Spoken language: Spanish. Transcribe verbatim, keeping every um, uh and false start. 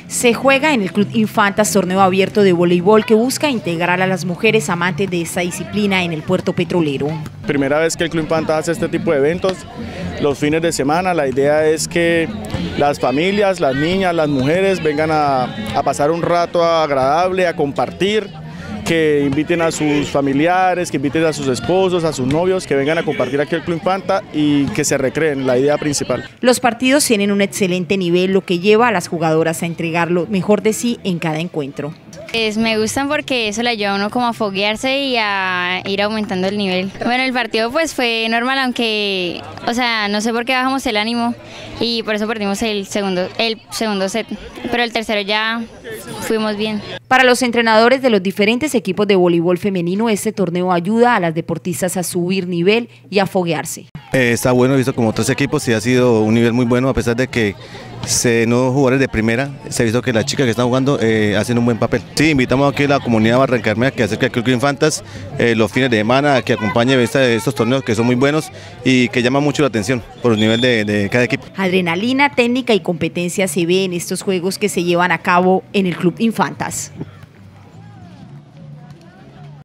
Se juega en el Club Infantas torneo abierto de voleibol que busca integrar a las mujeres amantes de esta disciplina en el puerto petrolero. Primera vez que el Club Infantas hace este tipo de eventos, los fines de semana. La idea es que las familias, las niñas, las mujeres vengan a, a pasar un rato agradable, a compartir, que inviten a sus familiares, que inviten a sus esposos, a sus novios, que vengan a compartir aquí el Club Infanta y que se recreen, la idea principal. Los partidos tienen un excelente nivel, lo que lleva a las jugadoras a entregar lo mejor de sí en cada encuentro. Pues me gustan porque eso le ayuda a uno como a foguearse y a ir aumentando el nivel. Bueno, el partido pues fue normal, aunque, o sea, no sé por qué bajamos el ánimo y por eso perdimos el segundo, el segundo set, pero el tercero ya fuimos bien. Para los entrenadores de los diferentes equipos de voleibol femenino, este torneo ayuda a las deportistas a subir nivel y a foguearse. Eh, está bueno, visto como tres equipos y ha sido un nivel muy bueno, a pesar de que se, no jugadores de primera, se ha visto que las chicas que están jugando eh, hacen un buen papel. Sí, invitamos aquí a la comunidad barranqueña que acerque al Club Infantas eh, los fines de semana, que acompañe esta, estos torneos que son muy buenos y que llaman mucho la atención por el nivel de, de cada equipo. Adrenalina, técnica y competencia se ve en estos juegos que se llevan a cabo en el Club Infantas.